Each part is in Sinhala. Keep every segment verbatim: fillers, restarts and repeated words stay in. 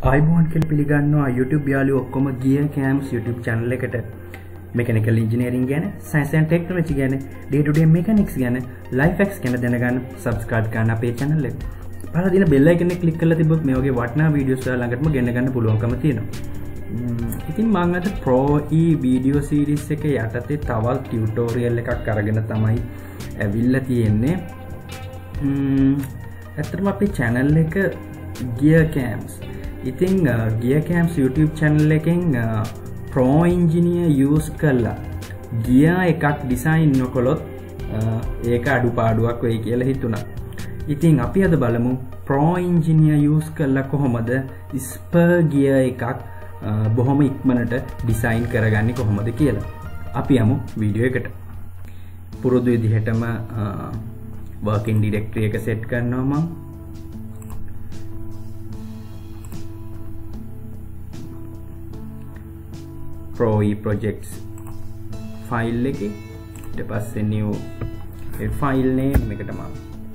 iBoard කියලා පිළිගන්නවා YouTube යාළුවෝ ඔක්කොම Gear Cams YouTube channel එකට mechanical engineering ගැන science and technology ගැන day to day mechanics ගැන life hacks ගැන දැනගන්න subscribe කරන්න අපේ channel එක. පහළ දින bell icon එක click කරලා තිබ්බොත් මේ වගේ වටිනා videos ඔයාලා ළඟටම ගෙන්න ගන්න පුළුවන්කම තියෙනවා. ඉතින් මම අද Pro E video series එකේ යටතේ තවත් tutorial එකක් අරගෙන තමයි ඇවිල්ලා තියෙන්නේ. ම්ම් ඇත්තටම අපේ channel එක Gear Cams. ඉතින් uh, Gear Cams YouTube channel එකෙන් uh, Pro Engineer use කරලා gear එකක් design නොකළොත් uh, ඒක අඩුපාඩුවක් වෙයි කියලා හිතුණා. ඉතින් අපි අද බලමු Pro Engineer use කරලා කොහොමද spur gear එකක් uh, බොහොම ඉක්මනට design කරගන්නේ කොහොමද කියලා. අපි යමු වීඩියෝ එකට. පුරුදු විදිහටම uh, working directory එක set කරනවා මම. Pro E projects file එකේ ඊට පස්සේ new ඒ file name එකට මම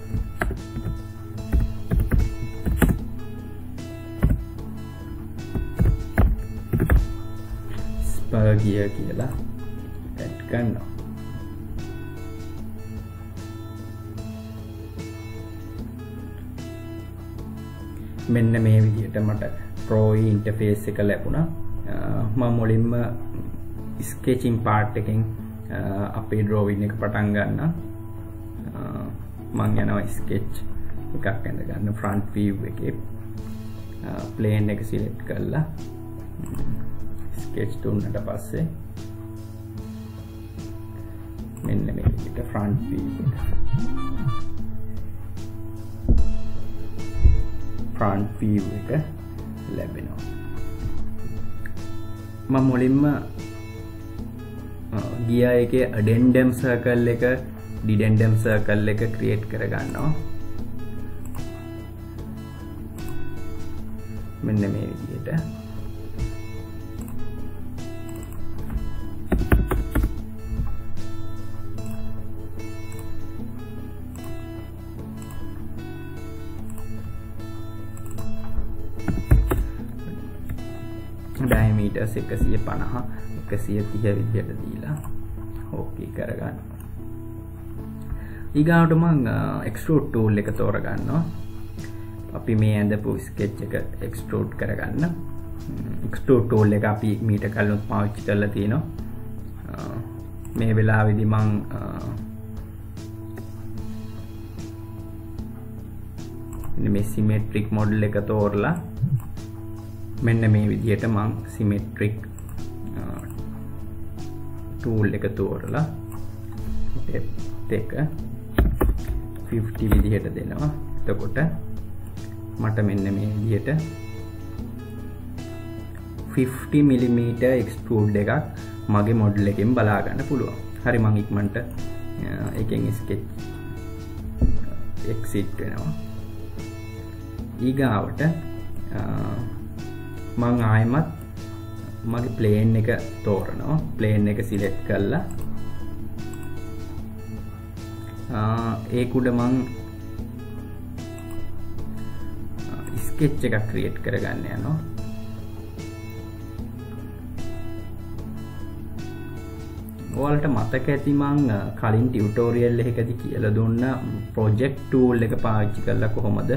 spur gear කියලා add කරනවා. මෙන්න මේ විදිහට මට Pro E interface එක ලැබුණා. මම මුලින්ම sketching part එකෙන් අපේ drawing එක පටන් ගන්නවා. මම යනවා sketch එකක් ඇඳ ගන්න front view එකේ plane එක select කරලා sketch දුන්නට පස්සේ මෙන්න මේ විදිහට front view එක front view එක ලැබෙනවා. මම මුලින්ම gear එකේ addendum circle එක dedendum circle එක create කරගන්නවා. මෙන්න මේ විදිහට diameters එකසිය පනහ එකසිය තිහ විදිහට දීලා ඕකේ කරගන්න. ඊගාවට මම extrude tool එක තෝරගන්නවා. අපි මේ ඇඳපු sketch එක extrude කරගන්න. extrude tool එක අපි මීට කලින් පාවිච්චි කරලා තිනවා. මේ වෙලාවේදී මම මේ symmetric model එක තෝරලා මෙන්න මේ විදිහට මම symmetric tool එක තෝරලා depth එක fifty විදිහට දෙනවා. එතකොට මට මෙන්න මේ විදිහට fifty millimeter extrude එකක් මගේ model එකෙන් බලා ගන්න පුළුවන්. හරි මම ඉක්මනට එකෙන් sketch exit වෙනවා. ඊගාවට මම ආයෙමත් මගේ plane එක තෝරනවා. plane එක select කරලා ඒක උඩ මම sketch එකක් create කරගන්න යනවා. ඔයාලට මතක ඇති මම කලින් tutorial එකකදී කියලා දුන්න project tool එක පාවිච්චි කරලා කොහොමද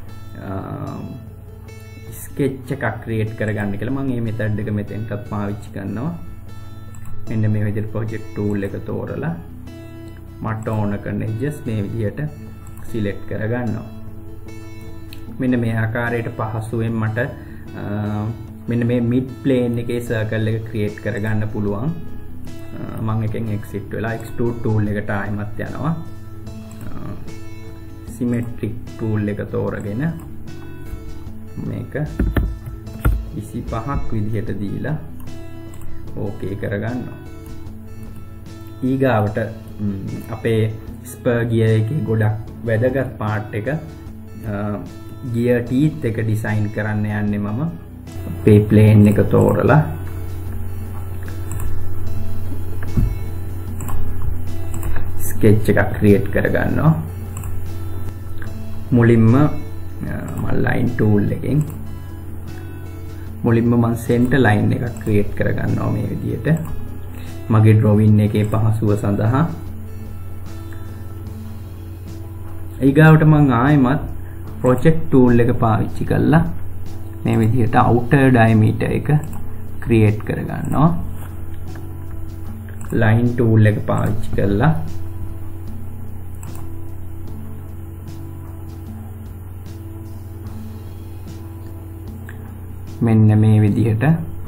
sketch එකක් create කරගන්න කියලා. මම මේ method එක මෙතෙන්ටත් පාවිච්චි කරනවා. මෙන්න මේ විදිහට project tool එක තෝරලා මට ඕන කරන edges මේ විදිහට select කරගන්නවා. මෙන්න මේ ආකාරයට පහසුවෙන් මට මෙන්න මේ mid plane එකේ circle එක create කරගන්න පුළුවන්. මම එකෙන් exit වෙලා extrude tool එකට ආයෙමත් යනවා. symmetric tool එක තෝරගෙන මේක විසිපහක් විදිහට දීලා ඕකේ කරගන්නවා. ඊගාවට අපේ spur gear එකේ ගොඩක් වැදගත් part එක gear teeth එක design කරන්න යන්නේ මම. අපේ plane එක තෝරලා sketch එකක් create කරගන්නවා. මුලින්ම line tool එකෙන් මුලින්ම මම center line එකක් create කරගන්නවා මේ විදිහට මගේ drawing එකේ පහසුව සඳහා ඊගාවට මම ආයෙමත් project tool එක පාවිච්චි කරලා මේ විදිහට outer diameter එක create කරගන්නවා line tool එක පාවිච්චි කරලා මෙන්න මේ විදිහට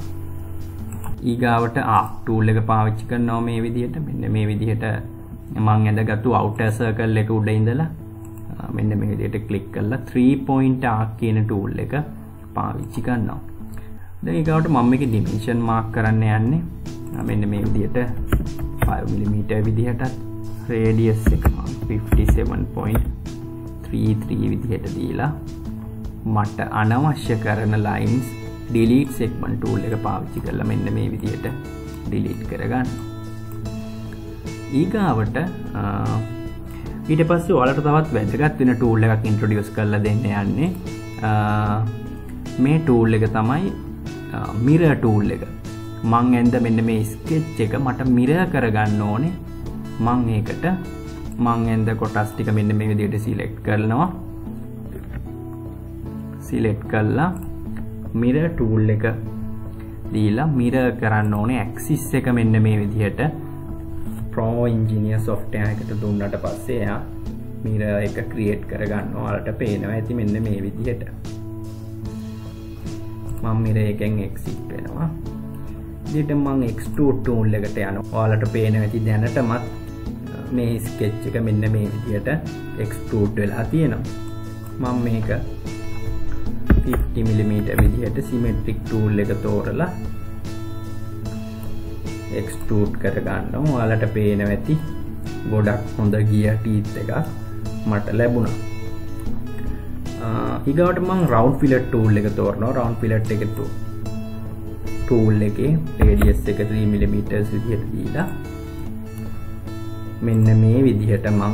ඊගාවට arc tool එක පාවිච්චි කරනවා මේ විදිහට මෙන්න මේ විදිහට මම ඇඳගත්තු outer circle එක උඩ ඉඳලා මෙන්න මේ විදිහට click කරලා three point arc කියන tool එක පාවිච්චි කරනවා. දැන් ඊගාවට මම මේකේ dimension mark කරන්න යන්නේ මෙන්න මේ විදිහට five millimeter විදිහට radius එක fifty-seven point three three විදිහට දීලා මට අනවශ්‍ය කරන lines delete segment tool එක පාවිච්චි කරලා මෙන්න මේ විදිහට delete කරගන්න. ඊගාවට ඊට පස්සේ ඔයාලට තවත් වැදගත් වෙන tool එකක් introduce කරලා දෙන්න යන්නේ මේ tool එක තමයි mirror tool එක. මං ඇඳ මෙන්න මේ sketch එක මට mirror කරගන්න ඕනේ. මං ඒකට මං ඇඳ කොටස් ටික මෙන්න මේ විදිහට select කරනවා. select කරලා mirror tool එක දීලා mirror කරන්න ඕනේ axis එක මෙන්න මේ විදිහට Pro Engineer software එකට දුන්නාට පස්සේ එයා mirror එක create කරගන්නවා. ඔයාලට පේනවා ඇති මෙන්න මේ විදිහට. මම mirror එකෙන් exit වෙනවා. ඊට මම extrude tool එකට යනවා. ඔයාලට පේනවා ඇති දැනටමත් මේ sketch එක මෙන්න මේ විදිහට extrude වෙලා තියෙනවා. මම මේක fifty millimeter විදිහට symmetric tool එක තෝරලා extrude කරගන්නවා. ඔයාලට පේනවා ඇති ගොඩක් හොඳ gear teeth එකක් මට ලැබුණා. ඊගාවට මම round fillet tool එක තෝරනවා. round fillet එක tool එකේ radius එක three millimeter විදිහට දීලා මෙන්න මේ විදිහට මම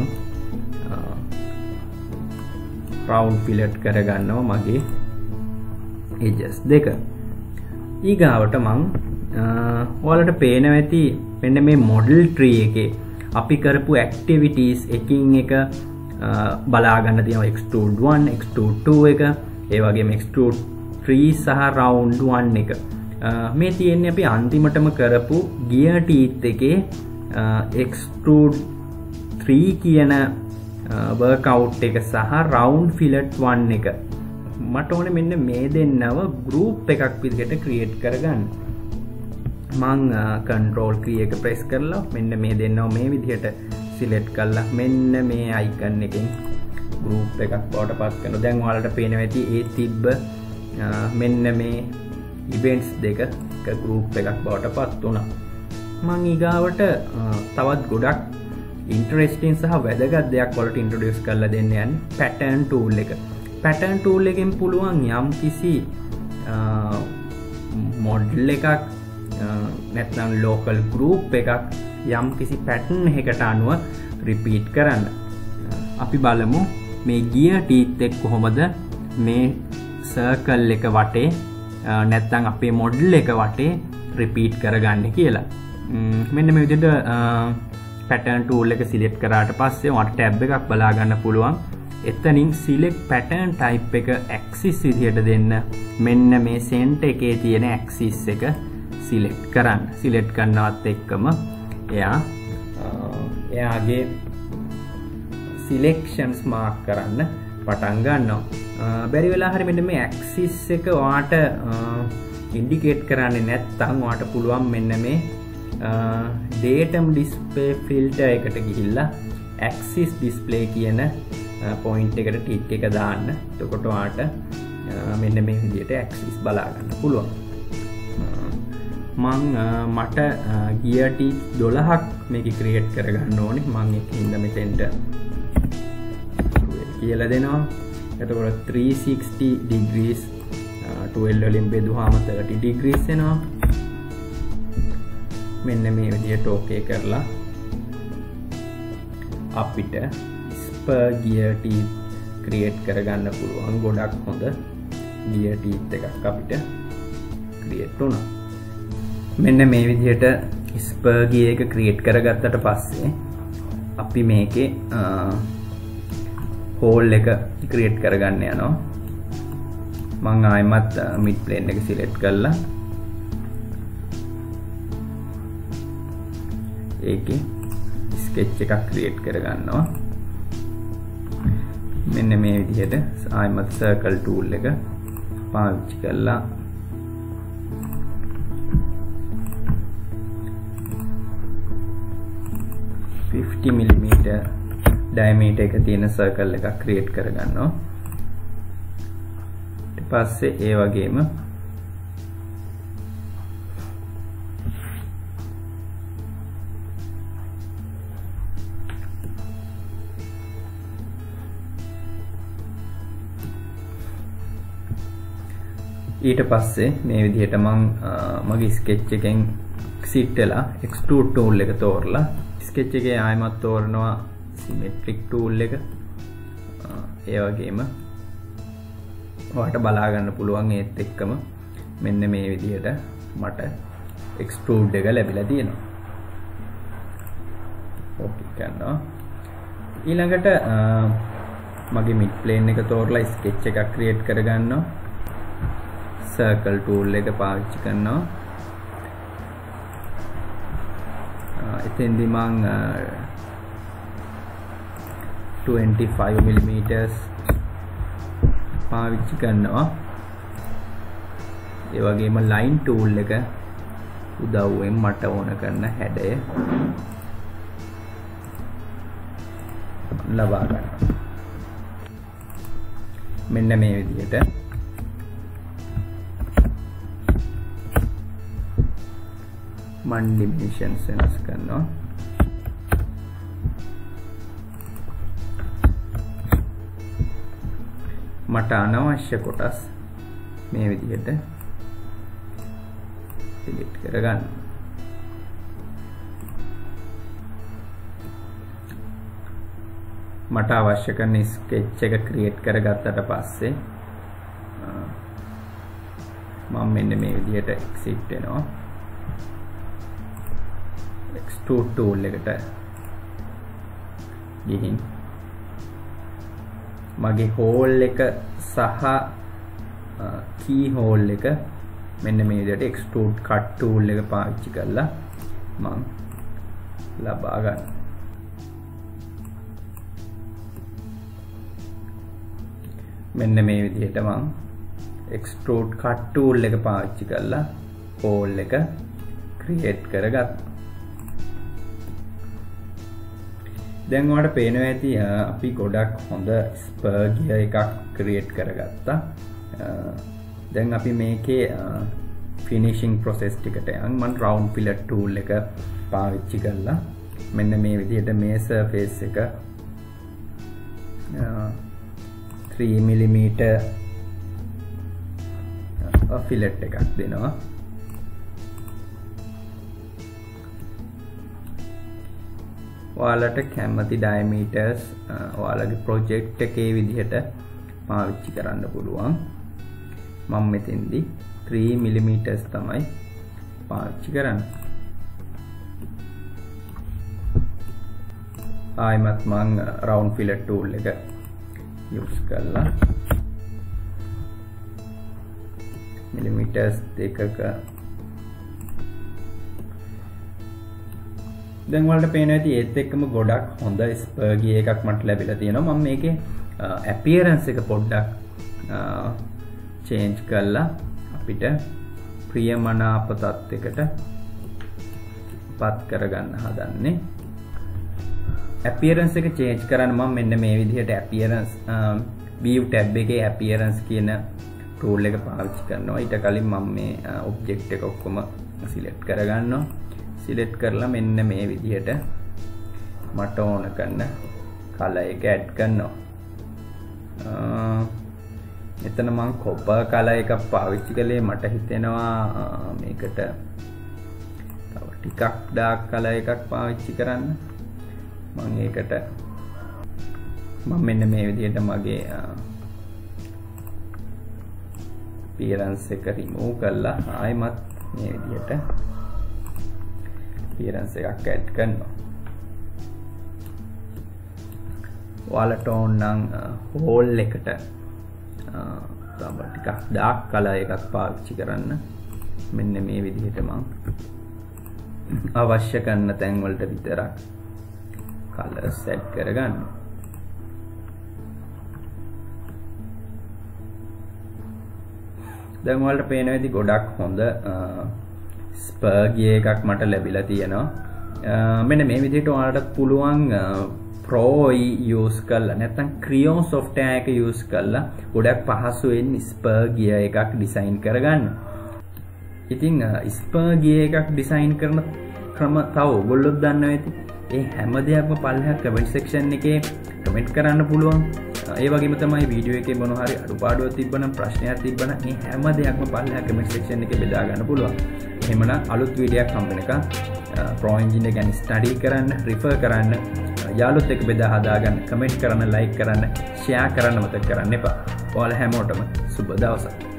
round fillet කරගන්නවා මගේ edges දෙක. ඊගාවට මම ඔයාලට පේනවා ඇති මෙන්න මේ model tree එකේ අපි කරපු activities එකින් එක බලා ගන්න තියෙනවා extrude one extrude two එක ඒ වගේම extrude three සහ round one එක මේ තියෙන්නේ අපි අන්තිමටම කරපු gear teeth එකේ extrude three කියන workout එක සහ round fillet one එක මට ඕනේ මෙන්න මේ දෙන්නව group එකක් විදිහට create කරගන්න. මම control key එක press කරලා මෙන්න මේ දෙන්නව මේ විදිහට select කරලා මෙන්න මේ icon එකෙන් group එකක් බවට පත් කරනවා. දැන් ඔයාලට පේනවා ඇති ඒ තිබ්බ මෙන්න මේ events දෙක එක group එකක් බවට පත් වුණා. මම ඊගාවට තවත් ගොඩක් interesting සහ වැදගත් දෙයක් වලට introduce කරලා දෙන්න යන්නේ pattern tool එක. pattern tool එකෙන් පුළුවන් යම් කිසි model එකක් නැත්නම් local group එකක් යම් කිසි pattern එකකට අනුව repeat කරන්න. අපි බලමු මේ gear teeth එක කොහොමද මේ circle එක වටේ නැත්නම් අපේ model එක වටේ repeat කරගන්නේ කියලා. මෙන්න මේ විදිහට pattern tool එක select කරාට පස්සේ ඔයාලට tab එකක් බලා ගන්න පුළුවන්. එතනින් select pattern type එක axis විදිහට දෙන්න මෙන්න මේ center එකේ තියෙන axis එක select කරන්න. select කරනවත් එක්කම එයා එයාගේ selections mark කරන්න පටන් ගන්නවා. බැරි වෙලා හරි මෙන්න මේ axis එක ඔයාට indicate කරන්නේ නැත්නම් ඔයාට පුළුවන් මෙන්න මේ datum display filter එකට ගිහිල්ලා axis display කියන point එකට tick එක දාන්න. එතකොට ඔයාට මෙන්න මේ විදිහට axis බලා ගන්න පුළුවන්. මං මට gear teeth twelve ක් මේක create කරගන්න ඕනේ. මං ඒකින්ද මෙතෙන්ට කියලා දෙනවා. එතකොට three sixty degrees twelve වලින් බෙදුවාම thirty degrees එනවා. මෙන්න මේ විදිහට okay කරලා අපිට spur gear teeth create කරගන්න පුළුවන්. ගොඩක් හොඳ gear teeth එකක් අපිට ක්‍රියේට් වුණා. මෙන්න මේ විදිහට ස්පර් ගියර් එක ක්‍රියේට් කරගත්තට පස්සේ අපි මේකේ හෝල් එක ක්‍රියේට් කරගන්න යනවා. මම ආයෙමත් මිඩ් ප්ලේන් එක සිලෙක්ට් කරලා ඒකේ ස්කෙච් එකක් ක්‍රියේට් කරගන්නවා. මෙන්න මේ විදිහට ආයෙමත් සර්කල් ටූල් එක පාවිච්චි කරලා fifty millimeter diameter එක තියෙන circle එකක් create කරගන්නවා. ඊට පස්සේ ඒ වගේම ඊට පස්සේ මේ විදිහට මම මගේ sketch එකෙන් exit වෙලා extrude tool එක තෝරලා sketch එකේ ආයෙමත් තෝරනවා symmetric tool එක. ඒ වගේම ඔයාලට බලා ගන්න පුළුවන් ඒත් එක්කම මෙන්න මේ විදිහට මට extrude එක ලැබිලා තියෙනවා. ඕකේ කරනවා. ඊළඟට මගේ mid plane එක තෝරලා sketch එකක් create කරගන්නවා. circle tool එක පාවිච්චි කරනවා. එතෙන්දී මම twenty-five millimeters පාවිච්චි කරනවා. ඒ වගේම line tool එක උදව්වෙන් මට ඕන කරන හැඩය ලබා ගන්නවා. මෙන්න මේ විදිහට මන් dimensions වෙනස් කරනවා. මට අනවශ්‍ය කොටස් මේ විදිහට delete කරගන්න. මට අවශ්‍ය කරන sketch එක create කරගත්තට පස්සේ මම මෙන්න මේ විදිහට exit වෙනවා. extrude tool එකට ගිහින් මගේ hole එක සහ key hole එක මෙන්න මේ විදිහට extrude cut tool එක පාවිච්චි කරලා මම ලබා ගන්න. මෙන්න මේ විදිහට මම extrude cut tool එක පාවිච්චි කරලා hole එක create කරගත්තා. දැන් ඔයාලට පේනවා ඇති අපි ගොඩක් හොඳ ස්පර් ගියර් එකක් ක්‍රියේට් කරගත්තා. දැන් අපි මේකේ ෆිනිෂින් ප්‍රොසෙස් ටිකට යන් මම රවුන්ඩ් ෆිලට් ටූල් එක පාවිච්චි කරලා මෙන්න මේ විදිහට මේ සර්ෆේස් එක three millimeter ෆිලට් එකක් දෙනවා. ඔයාලට කැමති diameters ඔයාලගේ project එකේ විදිහට පාවිච්චි කරන්න පුළුවන්. මම මෙතෙන්දී three millimeters තමයි පාවිච්චි කරන්නේ. ආයිමත් මම round fillet tool එක use කරලා millimeters දෙකක දැන් වලට පේනවා ඇති ඒත් එක්කම ගොඩක් හොඳ ස්පර් ගියර් එකක් මට ලැබිලා තියෙනවා. මම මේකේ appearance එක පොඩ්ඩක් change කරලා අපිට ප්‍රියමනාප තත්යකට පත් කරගන්න හදන්නේ. appearance එක change කරන්න මම මෙන්න මේ විදිහට appearance view tab එකේ appearance කියන tool එක පාවිච්චි කරනවා. ඊට කලින් මම මේ object එක ඔක්කොම select කරගන්නවා. select කරලා මෙන්න මේ විදිහට මට ඕන කරන color එක add කරනවා. මෙතන මම copper color එකක් පාවිච්චි කළේ මට හිතෙනවා මේකට තව ටිකක් dark color එකක් පාවිච්චි කරන්න. මම ඒකට මම මෙන්න මේ විදිහට මගේ appearance එක remove කරලා ආයෙමත් මේ විදිහට appearance එකක් add කරනවා. ඔයාලට ඕන නම් hole එකට තව ටිකක් dark color එකක් පාවිච්චි කරන්න. මෙන්න මේ විදිහට මම අවශ්‍ය කරන තැන් වලට විතරක් colors set කරගන්න. දැන් ඔයාලට පේන විදිහ ගොඩක් හොඳ ස්පර්ගිය එකක් මට ලැබිලා තියෙනවා. මෙන්න මේ විදිහට ඔයාලට පුළුවන් Pro use කරලා නැත්නම් Creo software එක use කරලා ගොඩක් පහසුවෙන් ස්පර්ගිය එකක් design කරගන්න. ඉතින් ස්පර්ගිය එකක් design කරන ක්‍රම තව ඔයගොල්ලෝ දන්නවා ඇති. ඒ හැම දෙයක්ම පල්ලෙහා comment section එකේ comment කරන්න පුළුවන්. ඒ වගේම තමයි වීඩියෝ එකේ මොන හරි අඩුපාඩුවක් තිබ්බනම් ප්‍රශ්නයක් තිබ්බනම් මේ හැම දෙයක්ම පල්ලෙහා comment section එකේ බෙදා ගන්න පුළුවන්. එහෙමනම් අලුත් වීඩියෝයක් හම්බ වෙනකන් Pro Engine එක ගැන study කරන්න, refer කරන්න, යාළුවොත් එක්ක බෙදා හදා ගන්න, comment කරන්න, like කරන්න, share කරන්න මතක කරන්න එපා. ඔයාලා හැමෝටම සුබ දවසක්.